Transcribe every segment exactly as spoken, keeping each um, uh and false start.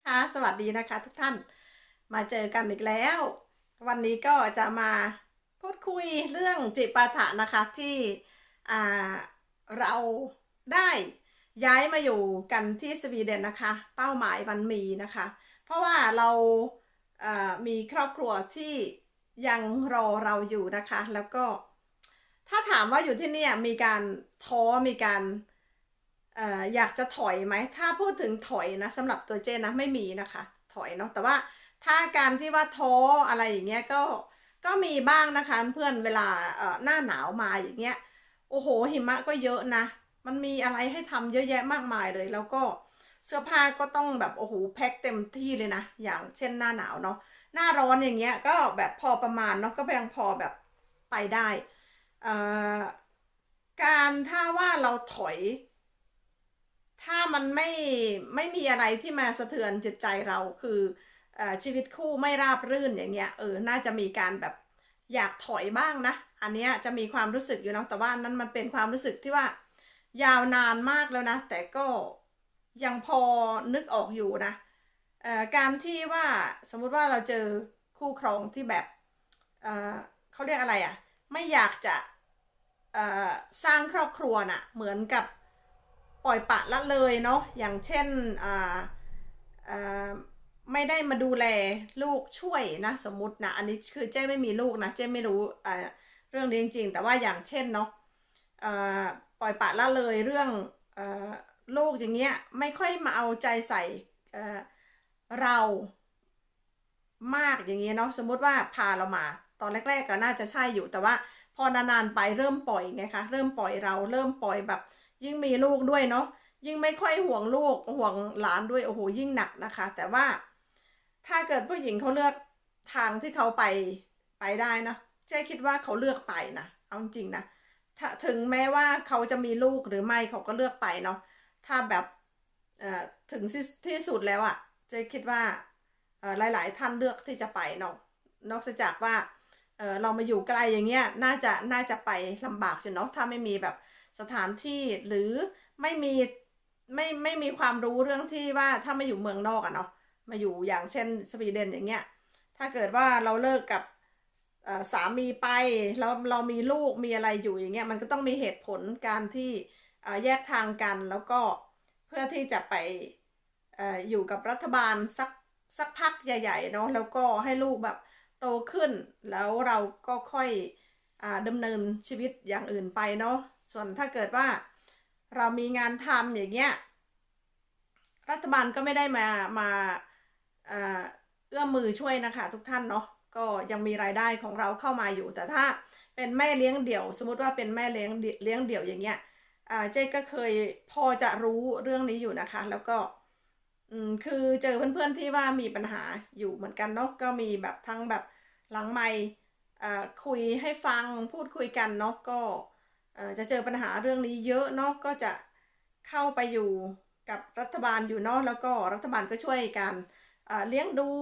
ค่ะสวัสดีนะคะทุกท่านมาเจอกันอีกแล้ววันนี้ก็จะมาพูดคุยเรื่องจิปาถะนะคะที่เราได้ย้ายมาอยู่กันที่สวีเดนนะคะเป้าหมายมันมีนะคะเพราะว่าเรามีครอบครัวที่ยังรอเราอยู่นะคะแล้วก็ถ้าถามว่าอยู่ที่นี่มีการท้อมีการออยากจะถอยไหมถ้าพูดถึงถอยนะสำหรับตัวเจนนะไม่มีนะคะถอยเนาะแต่ว่าถ้าการที่ว่าท้ออะไรอย่างเงี้ยก็ก็มีบ้างนะคะเพื่อนเวลาเอ่อหน้าหนาวมาอย่างเงี้ยโอ้โหหิมะก็เยอะนะมันมีอะไรให้ทำเยอะแยะมากมายเลยแล้วก็เสื้อผ้าก็ต้องแบบโอ้โหแพ็คเต็มที่เลยนะอย่างเช่นหน้าหนาวเนาะหน้าร้อนอย่างเงี้ยก็แบบพอประมาณเนาะก็ยังพอแบบไปได้เอ่อการถ้าว่าเราถอยถ้ามันไม่ไม่มีอะไรที่มาสะเทือนจิตใจเราคืออชีวิตคู่ไม่ราบรื่นอย่างเงี้ยเออน่าจะมีการแบบอยากถอยบ้างนะอันเนี้ยจะมีความรู้สึกอยู่เนาะแต่ว่านั้นมันเป็นความรู้สึกที่ว่ายาวนานมากแล้วนะแต่ก็ยังพอนึกออกอยู่นะเอ่อการที่ว่าสมมุติว่าเราเจอคู่ครองที่แบบเอ่อเขาเรียกอะไรอ่ะไม่อยากจะเอ่อสร้างครอบครัวน่ะเหมือนกับปล่อยปะละเลยเนาะอย่างเช่นอ่าอ่าไม่ได้มาดูแลลูกช่วยนะสมมุตินะอันนี้คือเจ้ไม่มีลูกนะเจ้ไม่รู้อ่าเรื่องนี้จริงๆแต่ว่าอย่างเช่นเนาะปล่อยปะละเลยเรื่องลูกอย่างเงี้ยไม่ค่อยมาเอาใจใส่เรามากอย่างเงี้ยเนาะสมมติว่าพาเรามาตอนแรกๆก็น่าจะใช่อยู่แต่ว่าพอนานๆไปเริ่มปล่อยไงคะเริ่มปล่อยเราเริ่มปล่อยแบบยิ่งมีลูกด้วยเนาะยิ่งไม่ค่อยห่วงลูกห่วงหลานด้วยโอ้โหยิ่งหนักนะคะแต่ว่าถ้าเกิดผู้หญิงเขาเลือกทางที่เขาไปไปได้นะเจ๊คิดว่าเขาเลือกไปนะเอาจริงนะถึงแม้ว่าเขาจะมีลูกหรือไม่เขาก็เลือกไปเนาะถ้าแบบถึงที่สุดแล้วอะ่ะเจ๊คิดว่าหลายๆท่านเลือกที่จะไปเนาะนอกจากว่าเออเรามาอยู่ไกลอย่างเงี้ยน่าจะน่าจะไปลำบากอยู่เนาะถ้าไม่มีแบบสถานที่หรือไม่มีไม่ไม่มีความรู้เรื่องที่ว่าถ้ามาอยู่เมืองนอกอะเนาะมาอยู่อย่างเช่นสวีเดนอย่างเงี้ยถ้าเกิดว่าเราเลิกกับสามีไปเราเรามีลูกมีอะไรอยู่อย่างเงี้ยมันก็ต้องมีเหตุผลการที่แยกทางกันแล้วก็เพื่อที่จะไปอยู่กับรัฐบาลสักสักพักใหญ่ๆเนาะแล้วก็ให้ลูกแบบโตขึ้นแล้วเราก็ค่อยดำเนินชีวิตอย่างอื่นไปเนาะส่วนถ้าเกิดว่าเรามีงานทำอย่างเงี้ยรัฐบาลก็ไม่ได้มามาเอื้อมมือช่วยนะคะทุกท่านเนาะก็ยังมีรายได้ของเราเข้ามาอยู่แต่ถ้าเป็นแม่เลี้ยงเดี่ยวสมมติว่าเป็นแม่เลี้ยงเลี้ยงเดี่ยวอย่างเงี้ยเจ๊ก็เคยพอจะรู้เรื่องนี้อยู่นะคะแล้วก็อืมคือเจอเพื่อนๆที่ว่ามีปัญหาอยู่เหมือนกันเนาะก็มีแบบทั้งแบบหลังไมค์คุยให้ฟังพูดคุยกันเนาะก็จะเจอปัญหาเรื่องนี้เยอะเนาะก็จะเข้าไปอยู่กับรัฐบาลอยู่เนาะแล้วก็รัฐบาลก็ช่วยกันเลี้ยงดู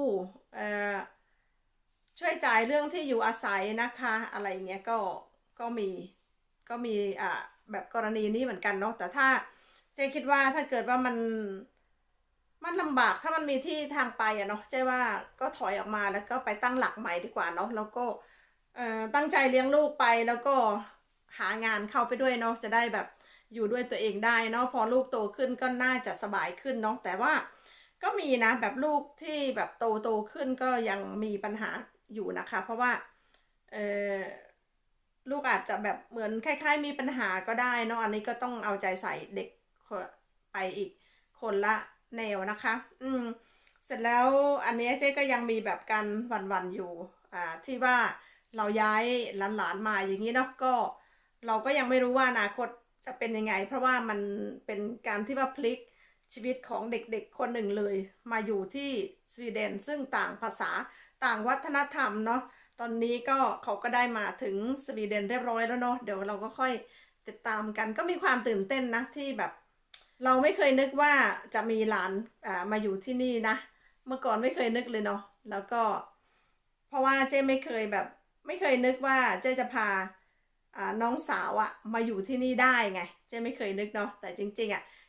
ช่วยจ่ายเรื่องที่อยู่อาศัยนะคะอะไรเงี้ยก็ก็มีก็มีอ่าแบบกรณีนี้เหมือนกันเนาะแต่ถ้าเจ๊คิดว่าถ้าเกิดว่ามันมันลำบากถ้ามันมีที่ทางไปอะเนาะเจ๊ว่าก็ถอยออกมาแล้วก็ไปตั้งหลักใหม่ดีกว่าเนาะแล้วก็ตั้งใจเลี้ยงลูกไปแล้วก็หางานเข้าไปด้วยเนาะจะได้แบบอยู่ด้วยตัวเองได้เนาะพอลูกโตขึ้นก็น่าจะสบายขึ้นเนาะแต่ว่าก็มีนะแบบลูกที่แบบโตโตขึ้นก็ยังมีปัญหาอยู่นะคะเพราะว่าเออลูกอาจจะแบบเหมือนคล้ายๆมีปัญหาก็ได้เนาะอันนี้ก็ต้องเอาใจใส่เด็กไปอีกคนละแนวนะคะอืมเสร็จแล้วอันนี้เจ๊ก็ยังมีแบบการหวั่นๆอยู่อ่าที่ว่าเราย้ายหลานๆมาอย่างนี้เนาะก็เราก็ยังไม่รู้ว่าอนาคตจะเป็นยังไงเพราะว่ามันเป็นการที่ว่าพลิกชีวิตของเด็กๆคนหนึ่งเลยมาอยู่ที่สวีเดนซึ่งต่างภาษาต่างวัฒนธรรมเนาะตอนนี้ก็เขาก็ได้มาถึงสวีเดนเรียบร้อยแล้วเนาะเดี๋ยวเราก็ค่อยติดตามกันก็มีความตื่นเต้นนะที่แบบเราไม่เคยนึกว่าจะมีหลานมาอยู่ที่นี่นะเมื่อก่อนไม่เคยนึกเลยเนาะแล้วก็เพราะว่าเจ๊ไม่เคยแบบไม่เคยนึกว่าเจ๊จะพาน้องสาวอะมาอยู่ที่นี่ได้ไงเจ๊ไม่เคยนึกเนาะแต่จริงๆอะ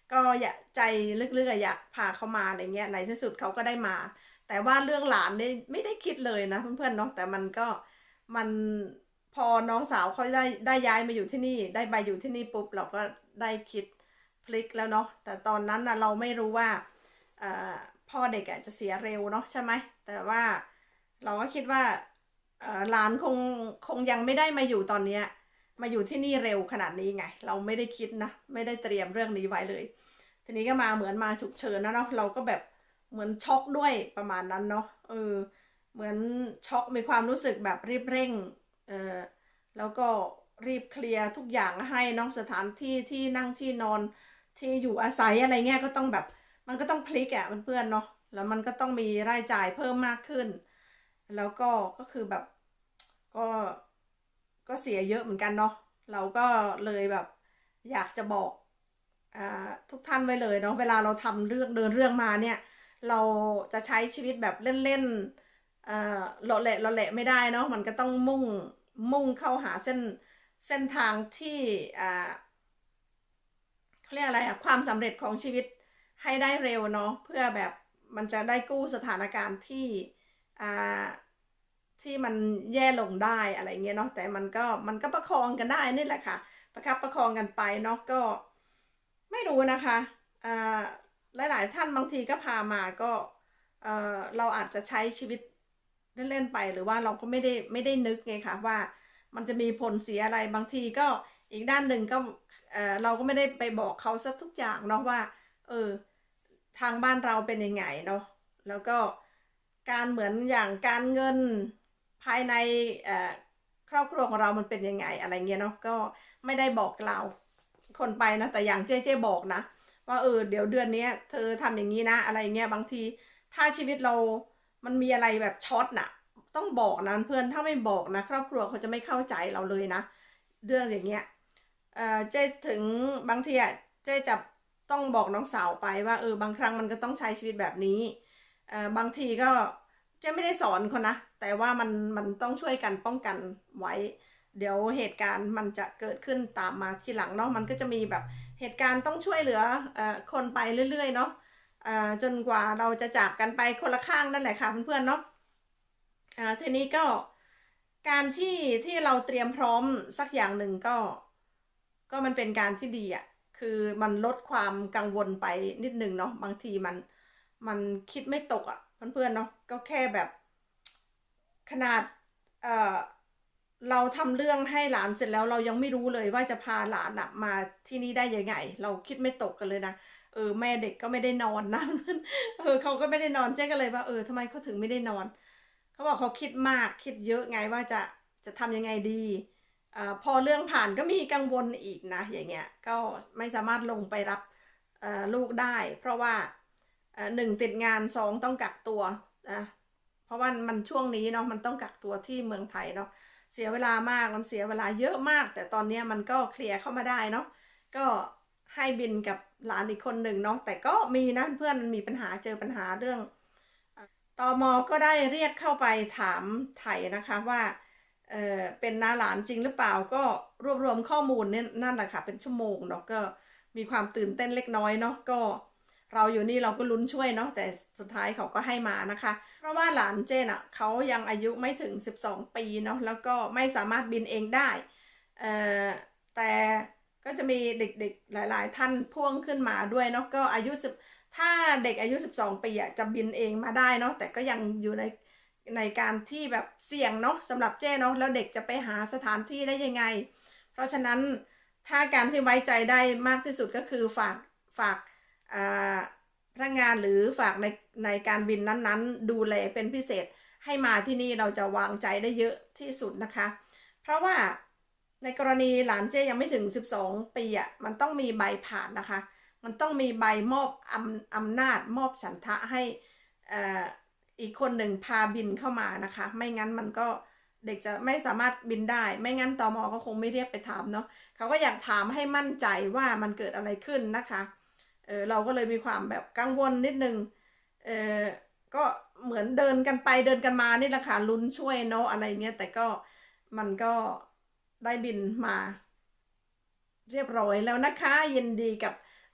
ก็อยากใจลึกๆอยากพาเขามาอะไรเงี้ยในที่สุดเขาก็ได้มาแต่ว่าเรื่องหลานเนี่ยไม่ได้คิดเลยนะเพื่อนๆเนาะแต่มันก็มันพอน้องสาวเขาได้ได้ย้ายมาอยู่ที่นี่ได้ไปอยู่ที่นี่ปุ๊บเราก็ได้คิดพลิกแล้วเนาะแต่ตอนนั้นนะเราไม่รู้ว่าพ่อเด็กจะเสียเร็วเนาะใช่ไหมแต่ว่าเราก็คิดว่าหลานคงคงยังไม่ได้มาอยู่ตอนนี้มาอยู่ที่นี่เร็วขนาดนี้ไงเราไม่ได้คิดนะไม่ได้เตรียมเรื่องนี้ไว้เลยทีนี้ก็มาเหมือนมาฉุกเฉินนะเนาะเราก็แบบเหมือนช็อกด้วยประมาณนั้นเนาะเออเหมือนช็อกมีความรู้สึกแบบรีบเร่งเออแล้วก็รีบเคลียร์ทุกอย่างให้น้องสถานที่ที่นั่งที่นอนที่อยู่อาศัยอะไรเงี้ยก็ต้องแบบมันก็ต้องพลิกอ่ะเพื่อนๆเนาะแล้วมันก็ต้องมีรายจ่ายเพิ่มมากขึ้นแล้วก็ก็คือแบบก็ก็เสียเยอะเหมือนกันเนาะเราก็เลยแบบอยากจะบอกทุกท่านไว้เลยเนาะเวลาเราทำเรื่องเดินเรื่องมาเนี่ยเราจะใช้ชีวิตแบบเล่นๆเอ่อหล่อแหละหล่อแหละไม่ได้เนาะมันก็ต้องมุ่งมุ่งเข้าหาเส้นเส้นทางที่อ่าเขาเรียกอะไรอะความสำเร็จของชีวิตให้ได้เร็วเนาะเพื่อแบบมันจะได้กู้สถานการณ์ที่อ่าที่มันแย่ลงได้อะไรเงี้ยเนาะแต่มันก็มันก็ประคองกันได้นี่แหละค่ะประคับประคองกันไปเนาะก็ไม่รู้นะคะอ่าหลายๆท่านบางทีก็พามาก็เออเราอาจจะใช้ชีวิตเล่นๆไปหรือว่าเราก็ไม่ได้ไม่ได้นึกไงคะว่ามันจะมีผลเสียอะไรบางทีก็อีกด้านหนึ่งก็เออเราก็ไม่ได้ไปบอกเขาซะทุกอย่างเนาะว่าเออทางบ้านเราเป็นยังไงเนาะแล้วก็การเหมือนอย่างการเงินภายในครอบครัวของเรามันเป็นยังไงอะไรเงี้ยเนาะก็ไม่ได้บอกเราคนไปนะแต่อย่างเจ๊เจ๊บอกนะว่าเออเดี๋ยวเดือนนี้เธอทำอย่างนี้นะอะไรเงี้ยบางทีถ้าชีวิตเรามันมีอะไรแบบช็อตน่ะต้องบอกนะเพื่อนถ้าไม่บอกนะครอบครัวเขาจะไม่เข้าใจเราเลยนะเรื่องอย่างเงี้ยเออเจ๊ถึงบางทีอ่ะเจ๊จะต้องบอกน้องสาวไปว่าเออบางครั้งมันก็ต้องใช้ชีวิตแบบนี้เออบางทีก็เจ๊ไม่ได้สอนคนนะแต่ว่ามันมันต้องช่วยกันป้องกันไว้เดี๋ยวเหตุการณ์มันจะเกิดขึ้นตามมาทีหลังเนาะมันก็จะมีแบบเหตุการณ์ต้องช่วยเหลือคนไปเรื่อยๆเนาะจนกว่าเราจะจากกันไปคนละข้างนั่นแหละค่ะเพื่อนๆเนาะทีนี้ก็การที่ที่เราเตรียมพร้อมสักอย่างหนึ่งก็ก็มันเป็นการที่ดีอ่ะคือมันลดความกังวลไปนิดนึงเนาะบางทีมันมันคิดไม่ตกอ่ะเพื่อนๆเนาะก็แค่แบบขนาดเอ่อเราทำเรื่องให้หลานเสร็จแล้วเรายังไม่รู้เลยว่าจะพาหลานอะมาที่นี่ได้ยังไงเราคิดไม่ตกกันเลยนะเออแม่เด็กก็ไม่ได้นอนนะเออเขาก็ไม่ได้นอนเจ๊ก็เลยว่าเออทำไมเขาถึงไม่ได้นอนเขาบอกเขาคิดมากคิดเยอะไงว่าจะจะทำยังไงดีอ่าพอเรื่องผ่านก็มีกังวลอีกนะอย่างเงี้ยก็ไม่สามารถลงไปรับลูกได้เพราะว่าหนึ่งติดงานสองต้องกักตัวนะเพราะว่ามันช่วงนี้เนาะมันต้องกักตัวที่เมืองไทยเนาะเสียเวลามากมันเสียเวลาเยอะมากแต่ตอนนี้มันก็เคลียร์เข้ามาได้เนาะก็ให้บินกับหลานอีกคนหนึ่งเนาะแต่ก็มีนะเพื่อนมันมีปัญหาเจอปัญหาเรื่องตม.ก็ได้เรียกเข้าไปถามไถ่นะคะว่าเออเป็นน้าหลานจริงหรือเปล่าก็รวบรวมข้อมูลนี่นั่นแหละค่ะเป็นชั่วโมงเนาะก็มีความตื่นเต้นเล็กน้อยเนาะก็เราอยู่นี่เราก็ลุ้นช่วยเนาะแต่สุดท้ายเขาก็ให้มานะคะเพราะว่าหลานเจนอ่ะเขายังอายุไม่ถึงสิบสองปีเนาะแล้วก็ไม่สามารถบินเองได้เอ่อแต่ก็จะมีเด็กๆหลายๆท่านพ่วงขึ้นมาด้วยเนาะก็อายุสิบถ้าเด็กอายุสิบสองปีอ่ะจะบินเองมาได้เนาะแต่ก็ยังอยู่ในในการที่แบบเสี่ยงเนาะสำหรับเจ้เนาะแล้วเด็กจะไปหาสถานที่ได้ยังไงเพราะฉะนั้นถ้าการที่ไว้ใจได้มากที่สุดก็คือฝากฝากพนักงานหรือฝากในในการบินนั้นๆดูแลเป็นพิเศษให้มาที่นี่เราจะวางใจได้เยอะที่สุดนะคะเพราะว่าในกรณีหลานเจ้ยังไม่ถึงสิบสองปีอ่ะมันต้องมีใบผ่านนะคะมันต้องมีใบมอบอำอำนาจมอบฉันทะให้อีกคนหนึ่งพาบินเข้ามานะคะไม่งั้นมันก็เด็กจะไม่สามารถบินได้ไม่งั้นตม.ก็คงไม่เรียกไปถามเนาะเขาก็อยากถามให้มั่นใจว่ามันเกิดอะไรขึ้นนะคะเออเราก็เลยมีความแบบกังวลนิดนึงเออก็เหมือนเดินกันไปเดินกันมานี่แหละค่ะลุ้นช่วยเนาะอะไรเงี้ยแต่ก็มันก็ได้บินมาเรียบร้อยแล้วนะคะยินดีกับ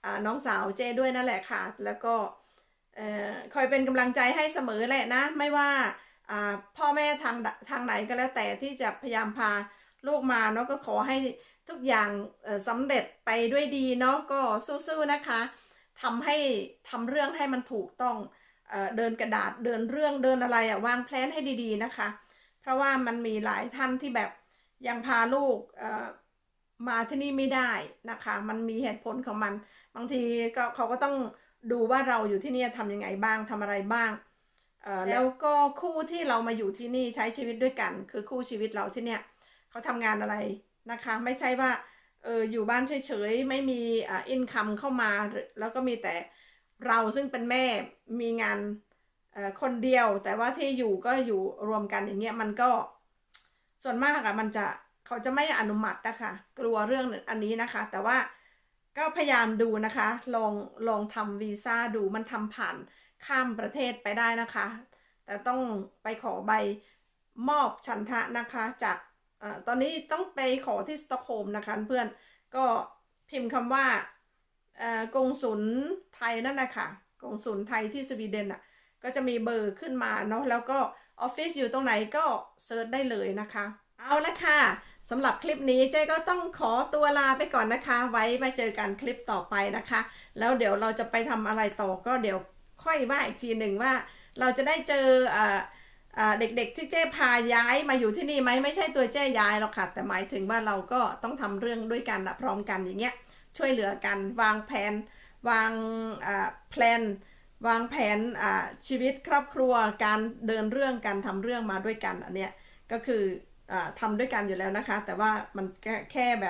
น้องสาวเจ้ด้วยนั่นแหละค่ะแล้วก็คอยเป็นกำลังใจให้เสมอแหละนะไม่ว่าพ่อแม่ทางทางไหนก็แล้วแต่ที่จะพยายามพาลูกมาเนาะก็ขอให้ทุกอย่างสำเร็จไปด้วยดีเนาะก็สู้ๆนะคะทำให้ทำเรื่องให้มันถูกต้องเอ่อเดินกระดาษเดินเรื่องเดินอะไรอะวางแผนให้ดีๆนะคะเพราะว่ามันมีหลายท่านที่แบบยังพาลูกเอ่อมาที่นี่ไม่ได้นะคะมันมีเหตุผลของมันบางทีก็เขาก็ต้องดูว่าเราอยู่ที่นี่ทำยังไงบ้างทำอะไรบ้างเอ่อแล้วก็คู่ที่เรามาอยู่ที่นี่ใช้ชีวิตด้วยกันคือคู่ชีวิตเราที่เนี่ยเขาทำงานอะไรนะคะไม่ใช่ว่าเอออยู่บ้านเฉยๆไม่มีอ่าอินคัมเข้ามาแล้วก็มีแต่เราซึ่งเป็นแม่มีงานเอ่อคนเดียวแต่ว่าที่อยู่ก็อยู่รวมกันอย่างเงี้ยมันก็ส่วนมากอะมันจะเขาจะไม่อนุมัตินะคะกลัวเรื่องอันนี้นะคะแต่ว่าก็พยายามดูนะคะลองลองทำวีซ่าดูมันทำผ่านข้ามประเทศไปได้นะคะแต่ต้องไปขอใบมอบฉันทะนะคะจากอ่าตอนนี้ต้องไปขอที่สต็อกโฮล์มนะคะเพื่อนก็พิมพ์คำว่ากงสุลไทยนั่นแหละค่ะกงสุลไทยที่สวีเดนอ่ะก็จะมีเบอร์ขึ้นมาเนาะแล้วก็ออฟฟิศอยู่ตรงไหนก็เซิร์ชได้เลยนะคะเอาละค่ะสำหรับคลิปนี้เจ๊ก็ต้องขอตัวลาไปก่อนนะคะไว้มาเจอกันคลิปต่อไปนะคะแล้วเดี๋ยวเราจะไปทำอะไรต่อก็เดี๋ยวค่อยว่าอีกทีหนึ่งว่าเราจะได้เจอเด็กๆที่เจ๊พาย้ายมาอยู่ที่นี่ไหมไม่ใช่ตัวเจ๊ย้ายหรอกค่ะแต่หมายถึงว่าเราก็ต้องทำเรื่องด้วยกันพร้อมกันอย่างเงี้ยช่วยเหลือกันวางแผนวางแผนวางแผนชีวิตครอบครัวการเดินเรื่องการทำเรื่องมาด้วยกันอันเนี้ยก็คือทำด้วยกันอยู่แล้วนะคะแต่ว่ามันแค่แค่แบบ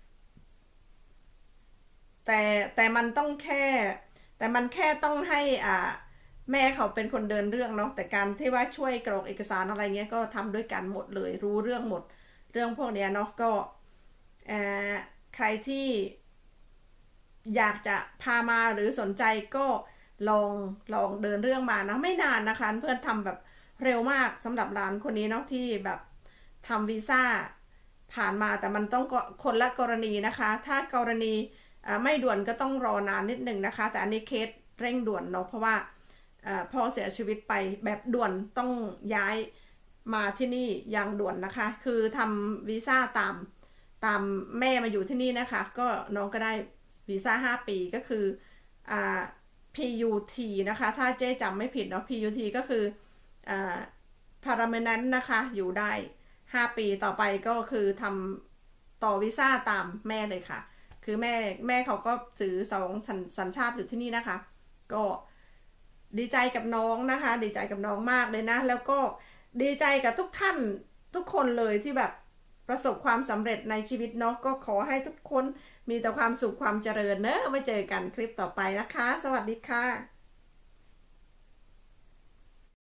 แต่แต่มันต้องแค่แต่มันแค่ต้องให้อ่าแม่เขาเป็นคนเดินเรื่องเนาะแต่การที่ว่าช่วยกรอกเอกสารอะไรเงี้ยก็ทำด้วยกันหมดเลยรู้เรื่องหมดเรื่องพวกนี้เนาะก็ใครที่อยากจะพามาหรือสนใจก็ลองลองเดินเรื่องมานะไม่นานนะคะเพื่อนทำแบบเร็วมากสำหรับร้านคนนี้เนาะที่แบบทำวีซ่าผ่านมาแต่มันต้องคนละกรณีนะคะถ้ากรณีไม่ด่วนก็ต้องรอนานนิดหนึ่งนะคะแต่อันนี้เคสเร่งด่วนเนาะเพราะว่าพ่อเสียชีวิตไปแบบด่วนต้องย้ายมาที่นี่อย่างด่วนนะคะคือทำวีซ่าตามตามแม่มาอยู่ที่นี่นะคะก็น้องก็ได้วีซ่าห้าปีก็คืออ่า พี ยู ที นะคะถ้าเจ๊จำไม่ผิดเนาะ พี ยู ที ก็คืออ่า permanent นะคะอยู่ได้ห้าปีต่อไปก็คือทำต่อวีซ่าตามแม่เลยค่ะคือแม่แม่เขาก็ถือสองสัญชาติอยู่ที่นี่นะคะก็ดีใจกับน้องนะคะดีใจกับน้องมากเลยนะแล้วก็ดีใจกับทุกท่านทุกคนเลยที่แบบประสบความสำเร็จในชีวิตเนาะก็ขอให้ทุกคนมีแต่ความสุขความเจริญเนอะไว้เจอกันคลิปต่อไปนะคะสวัสดีค่ะ